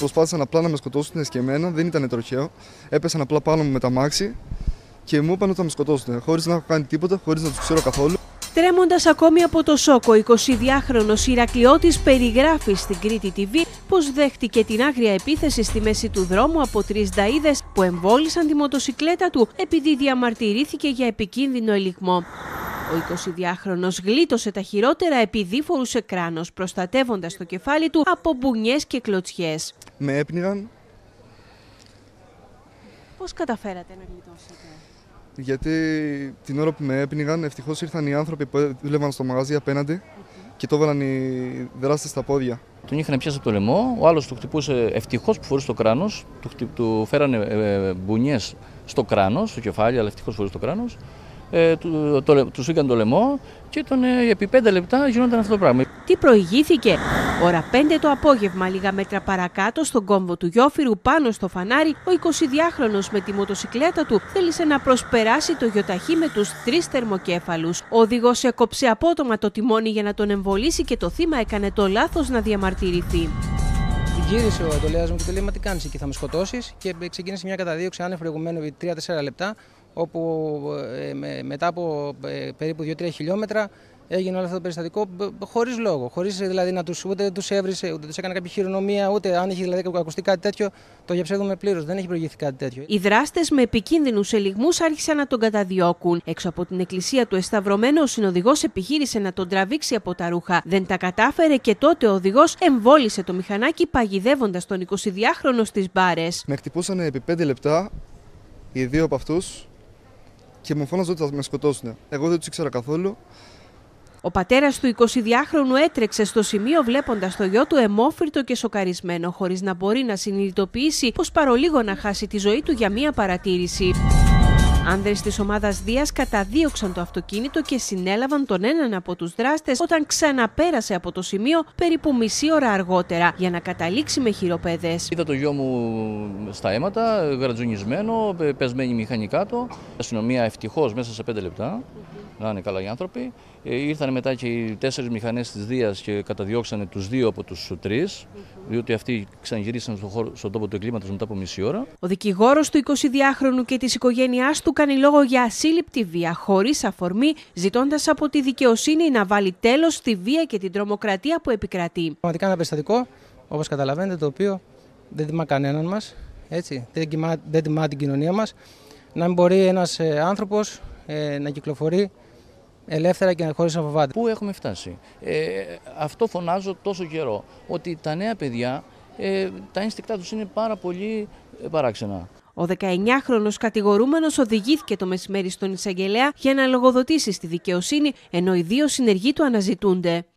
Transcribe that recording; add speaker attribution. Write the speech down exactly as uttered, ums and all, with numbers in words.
Speaker 1: προσπάθησαν απλά να με σκοτώσουν και εμένα, δεν ήταν τροχαίο. Έπεσαν απλά πάνω μου με τα μάξι και μου είπαν ότι θα με σκοτώσουν, χωρίς να έχω κάνει τίποτα, χωρίς να τους ξέρω καθόλου.
Speaker 2: Τρέμοντας ακόμη από το σοκ, ο εικοσιδυάχρονος Ηρακλειώτης περιγράφει στην Κρήτη τι βι πως δέχτηκε την άγρια επίθεση στη μέση του δρόμου από τρεις νταΐδες που εμβόλησαν τη μοτοσικλέτα του επειδή διαμαρτυρήθηκε για επικίνδυνο ελιγμό. Ο εικοσιδυάχρονος γλίτωσε τα χειρότερα επειδή φορούσε κράνος, προστατεύοντας το κεφάλι του από μπουνιές και κλωτσιές.
Speaker 1: Με έπνιγαν.
Speaker 2: Πώς καταφέρατε να γλιτώσετε?
Speaker 1: Γιατί την ώρα που με έπνιγαν, ευτυχώς ήρθαν οι άνθρωποι που δούλευαν στο μαγαζί απέναντι mm-hmm. και το έβαλαν οι δράστες στα πόδια.
Speaker 3: Τον είχαν πιάσει από το λαιμό, ο άλλος του χτυπούσε, ευτυχώς που φορούσε το κράνος, του, χτυ... του φέρανε ε, μπουνιές στο κράνος, στο κεφάλι, αλλά ευτυχώς φορούσε το κράνος. Ε, του, το, του σήκαν το λαιμό και τον, ε, επί πέντε λεπτά γινόταν αυτό το πράγμα.
Speaker 2: Τι προηγήθηκε? Ώρα πέντε το απόγευμα, λίγα μέτρα παρακάτω, στον κόμβο του Γιόφυρου, πάνω στο φανάρι, ο εικοσιδυάχρονος με τη μοτοσικλέτα του θέλησε να προσπεράσει το γιοταχή με τους τρεις θερμοκέφαλους. Ο οδηγός έκοψε απότομα το τιμόνι για να τον εμβολήσει και το θύμα έκανε το λάθος να διαμαρτυρηθεί.
Speaker 4: Γύρισε ο εντολέας μου και του λέει: μα τι κάνεις εκεί, θα με σκοτώσεις? Και ξεκίνησε μια καταδίωξη άνευ προηγουμένου τρία τέσσερα λεπτά, όπου ε, με, μετά από ε, περίπου δύο τρία χιλιόμετρα έγινε όλο αυτό το περιστατικό χωρίς λόγο. Χωρίς δηλαδή να τους, ούτε τους έβρισε, ούτε τους έκανε κάποια χειρονομία, ούτε αν είχε δηλαδή ακουστεί κάτι τέτοιο, το διαψεύδουμε πλήρως. Δεν έχει προηγηθεί κάτι τέτοιο.
Speaker 2: Οι δράστες με επικίνδυνους ελιγμούς άρχισαν να τον καταδιώκουν. Έξω από την εκκλησία του Εσταυρωμένου, ο συνοδηγός επιχείρησε να τον τραβήξει από τα ρούχα. Δεν τα κατάφερε και τότε ο οδηγός εμβόλησε το μηχανάκι, παγιδεύοντας τον εικοσιδυάχρονο στις μπάρες.
Speaker 1: Με χτυπούσαν επί πέντε λεπτά οι δύο από αυτούς και μου φώναζαν ότι θα με σκοτώσουν. Εγώ δεν τους ήξερα καθόλου.
Speaker 2: Ο πατέρας του εικοσιδυάχρονου έτρεξε στο σημείο βλέποντας το γιο του αιμόφυρτο και σοκαρισμένο, χωρίς να μπορεί να συνειδητοποιήσει πως παρολίγο να χάσει τη ζωή του για μία παρατήρηση. Άνδρες της ομάδας Δίας καταδίωξαν το αυτοκίνητο και συνέλαβαν τον έναν από τους δράστες όταν ξαναπέρασε από το σημείο περίπου μισή ώρα αργότερα για να καταλήξει με χειροπέδες.
Speaker 3: Είδα το γιο μου στα αίματα, γρατζουνισμένο, πεσμένη μηχανικά του. Η αστυνομία ευτυχώς μέσα σε πέντε λεπτά, να είναι καλά οι άνθρωποι. Ήρθαν μετά και οι τέσσερις μηχανές της Δίας και καταδιώξανε τους δύο από τους τρεις, διότι αυτοί ξαναγυρίσαν στο χώρο, στον τόπο του εγκλήματος μετά από μισή ώρα.
Speaker 2: Ο δικηγόρος του εικοσιδυάχρονου και της οικογένειάς του κάνει λόγο για ασύλληπτη βία χωρίς αφορμή, ζητώντας από τη δικαιοσύνη να βάλει τέλος στη βία και την τρομοκρατία που επικρατεί.
Speaker 4: Πραγματικά ένα περιστατικό, όπως καταλαβαίνετε, το οποίο δεν τιμά κανέναν μας, έτσι, δεν τιμά, δεν τιμά την κοινωνία μας, να μην μπορεί ένας ε, άνθρωπος ε, να κυκλοφορεί ελεύθερα και χωρίς να φοβάται.
Speaker 3: Πού έχουμε φτάσει? Ε, αυτό φωνάζω τόσο καιρό, ότι τα νέα παιδιά, ε, τα ένστικτά τους είναι πάρα πολύ παράξενα.
Speaker 2: Ο δεκαεννιάχρονος κατηγορούμενος οδηγήθηκε το μεσημέρι στον εισαγγελέα για να λογοδοτήσει στη δικαιοσύνη, ενώ οι δύο συνεργοί του αναζητούνται.